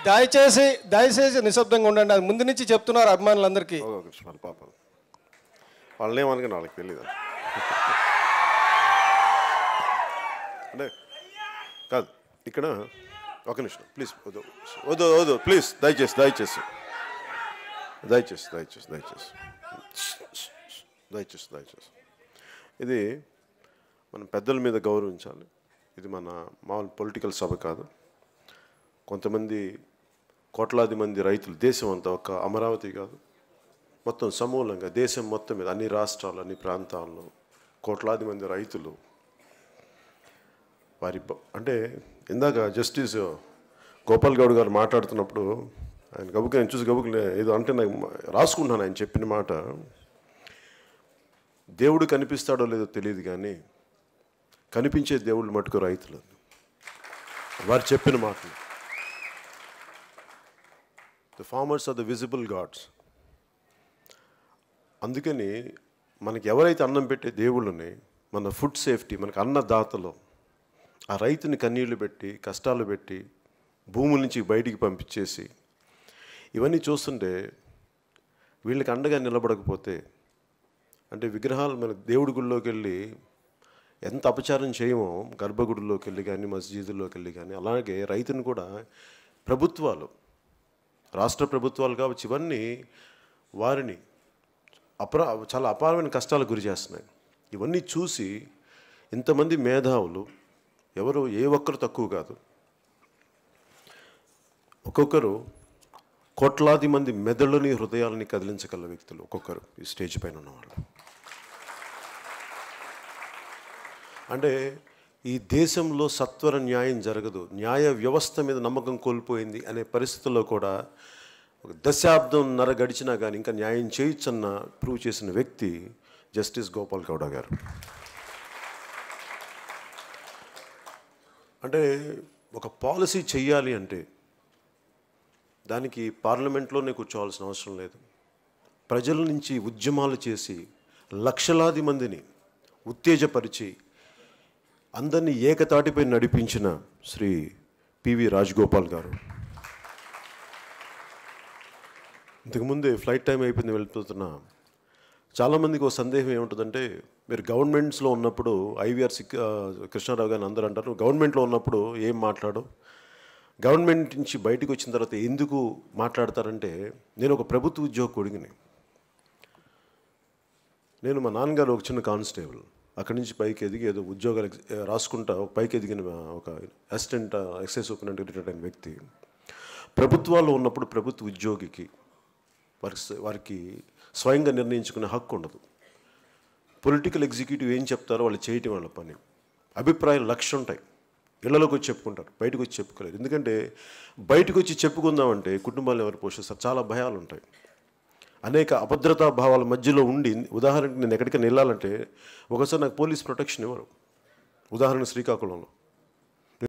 దయచేసి నిశ్శబ్దంగా ఉండండి. అది ముందు నుంచి చెప్తున్నారు అభిమానులందరికీ. పాపం వాళ్ళేమనుకుని వాళ్ళకి తెలియదు అంటే కాదు. ఇక్కడ ఒక నిమిషం ప్లీజ్, వద్దు ప్లీజ్, దయచేసి ఇది మన పెద్దల మీద గౌరవించాలి. ఇది మన మామూలు పొలిటికల్ సభ కాదు. కొంతమంది కోట్లాది మంది రైతులు, దేశం అంతా, ఒక అమరావతి కాదు, మొత్తం సమూలంగా దేశం మొత్తం మీద అన్ని రాష్ట్రాలు, అన్ని ప్రాంతాల్లో కోట్లాది మంది రైతులు వారి అంటే ఇందాక జస్టిస్ గోపాల్ గౌడ్ గారు మాట్లాడుతున్నప్పుడు ఆయన గబుకి నేను చూసి గబుకి ఏదో అంటే నాకు రాసుకుంటున్నాను. ఆయన చెప్పిన మాట, దేవుడు కనిపిస్తాడో లేదో తెలియదు కానీ కనిపించే దేవుళ్ళు మటుకు రైతులు. వారు చెప్పిన మాటలు, the farmers are the visible gods. అందుకని మనకి ఎవరైతే అన్నం పెట్టే దేవుళ్ళని, మన ఫుడ్ సేఫ్టీ, మనకు అన్నదాతలో ఆ రైతుని కన్నీళ్లు పెట్టి, కష్టాలు పెట్టి, భూముల నుంచి బయటికి పంపించేసి ఇవన్నీ చూస్తుంటే వీళ్ళకి అండగా నిలబడకపోతే, అంటే విగ్రహాలు మన దేవుడి గుడిలోకి వెళ్ళి ఎంత అపచారం చేయమో, గర్భగుడిలోకి వెళ్ళి కానీ, మస్జిదుల్లోకి వెళ్ళి కానీ, అలాగే రైతుని కూడా ప్రభుత్వాలు, రాష్ట్ర ప్రభుత్వాలు కావచ్చు, ఇవన్నీ వారిని చాలా అపారమైన కష్టాలకు గురి చేస్తున్నాయి. ఇవన్నీ చూసి ఇంతమంది మేధావులు, ఎవరు ఏ ఒక్కరు తక్కువ కాదు, ఒక్కొక్కరు కోట్లాది మంది మెదడుని, హృదయాలని కదిలించగల వ్యక్తులు ఒక్కొక్కరు ఈ స్టేజ్ పైన ఉన్నవాళ్ళు. అంటే ఈ దేశంలో సత్వర న్యాయం జరగదు, న్యాయ వ్యవస్థ మీద నమ్మకం కోల్పోయింది అనే పరిస్థితుల్లో కూడా ఒక దశాబ్దంన్నర గడిచినా కానీ ఇంకా న్యాయం చేయొచ్చన్న ప్రూవ్ చేసిన వ్యక్తి జస్టిస్ గోపాల్ గౌడ గారు. అంటే ఒక పాలసీ చెయ్యాలి అంటే దానికి పార్లమెంట్లోనే కూర్చోవాల్సిన అవసరం లేదు. ప్రజల నుంచి ఉద్యమాలు చేసి లక్షలాది మందిని ఉత్తేజపరిచి అందరినీ ఏకతాటిపై నడిపించిన శ్రీ పివి రాజగోపాల్ గారు. ఇంతకుముందే ఫ్లైట్ టైం అయిపోయింది, వెళ్ళిపోతున్నా. చాలామందికి ఒక సందేహం ఏముంటుందంటే, మీరు గవర్నమెంట్స్లో ఉన్నప్పుడు ఐవీఆర్ కృష్ణారావు గారిని అందరూ అంటారు, గవర్నమెంట్లో ఉన్నప్పుడు ఏం మాట్లాడు, గవర్నమెంట్ నుంచి బయటకు వచ్చిన తర్వాత ఎందుకు మాట్లాడతారంటే, నేను ఒక ప్రభుత్వ ఉద్యోగకుడిని. నేను మా నాన్నగారు ఒక చిన్న కానిస్టేబుల్, అక్కడి నుంచి పైకి ఎదిగి ఏదో ఉద్యోగాలు రాసుకుంటా పైకి ఎదిగిన ఒక అసిస్టెంట్ ఎక్సైజ్ సూపరింటెండెంట్ రిటైర్డ్ అయిన వ్యక్తి. ప్రభుత్వాల్లో ఉన్నప్పుడు ప్రభుత్వ ఉద్యోగికి వారికి స్వయంగా నిర్ణయించుకునే హక్కు ఉండదు. పొలిటికల్ ఎగ్జిక్యూటివ్ ఏం చెప్తారో వాళ్ళు చేయటం వాళ్ళ పని. అభిప్రాయాలు లక్షలు ఉంటాయి, ఇళ్లలోకి వచ్చి చెప్పుకుంటారు, బయటకు వచ్చి చెప్పుకోలేరు. ఎందుకంటే బయటకు వచ్చి చెప్పుకుందామంటే కుటుంబాలను ఎవరు పోషిస్తారు, చాలా భయాలు ఉంటాయి, అనేక అభద్రతా భావాల మధ్యలో ఉండి. ఉదాహరణకి నేను ఎక్కడికైనా వెళ్ళాలంటే ఒకసారి నాకు పోలీస్ ప్రొటెక్షన్ ఇవ్వరు. ఉదాహరణ శ్రీకాకుళంలో